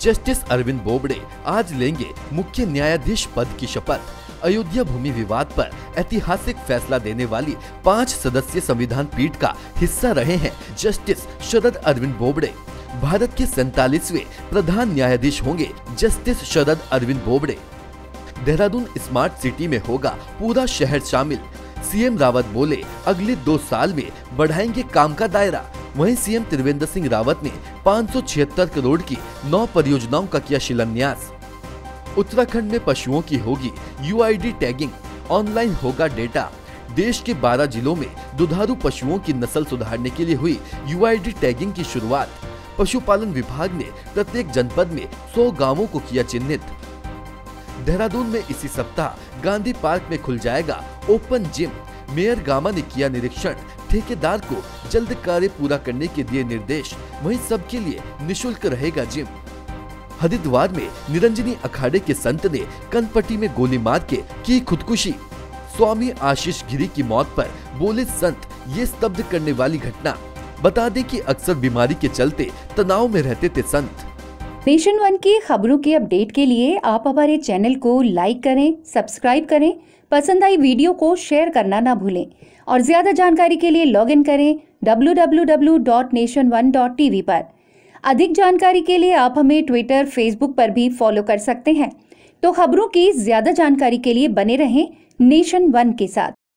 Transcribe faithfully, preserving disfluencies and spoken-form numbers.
Justice Arvind Bobde आज लेंगे मुख्य न्यायाधीश पद की शपथ। अयोध्या भूमि विवाद पर ऐतिहासिक फैसला देने वाली पाँच सदस्यीय संविधान पीठ का हिस्सा रहे हैं जस्टिस शरद अरविंद बोबडे। भारत के सैतालीसवें प्रधान न्यायाधीश होंगे justice Sharad Arvind Bobde. Dehradun smart city में होगा पूरा शहर शामिल। सीएम रावत बोले अगले दो साल में बढ़ाएंगे काम का दायरा। वहीं सीएम त्रिवेंद्र सिंह रावत ने पाँच सौ छिहत्तर करोड़ की नौ परियोजनाओं का किया शिलान्यास। उत्तराखंड में पशुओं की होगी यूआईडी टैगिंग, ऑनलाइन होगा डेटा। देश के बारह जिलों में दुधारू पशुओं की नस्ल सुधारने के लिए हुई यूआईडी टैगिंग की शुरुआत। पशुपालन विभाग ने प्रत्येक जनपद में सौ गांवों को किया चिन्हित। देहरादून में इसी सप्ताह गांधी पार्क में खुल जाएगा ओपन जिम। मेयर गामा ने किया निरीक्षण। ठेकेदार को जल्द कार्य पूरा करने के दिए निर्देश। वहीं सबके लिए निशुल्क रहेगा जिम। हरिद्वार में निरंजनी अखाड़े के संत ने कनपट्टी में गोली मार के की खुदकुशी। स्वामी आशीष गिरी की मौत पर बोले संत, ये स्तब्ध करने वाली घटना। बता दें कि अक्सर बीमारी के चलते तनाव में रहते थे संत। नेशन वन की खबरों के अपडेट के लिए आप हमारे चैनल को लाइक करें, सब्सक्राइब करें, पसंद आई वीडियो को शेयर करना ना भूलें और ज्यादा जानकारी के लिए लॉग इन करें W W W dot nation one dot T V पर। अधिक जानकारी के लिए आप हमें ट्विटर, फेसबुक पर भी फॉलो कर सकते हैं। तो खबरों की ज्यादा जानकारी के लिए बने रहें नेशन वन के साथ।